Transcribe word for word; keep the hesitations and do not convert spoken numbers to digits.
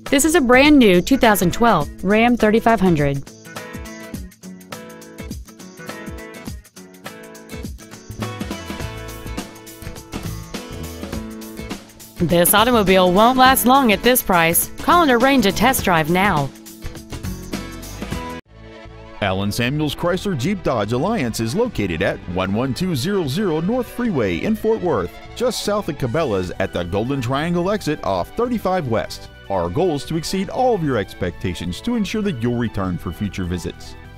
This is a brand new two thousand twelve Ram thirty-five hundred. This automobile won't last long at this price. Call and arrange a test drive now. Allen Samuels Chrysler Jeep Dodge Alliance is located at one one two zero zero North Freeway in Fort Worth, just south of Cabela's at the Golden Triangle exit off thirty-five West. Our goal is to exceed all of your expectations to ensure that you'll return for future visits.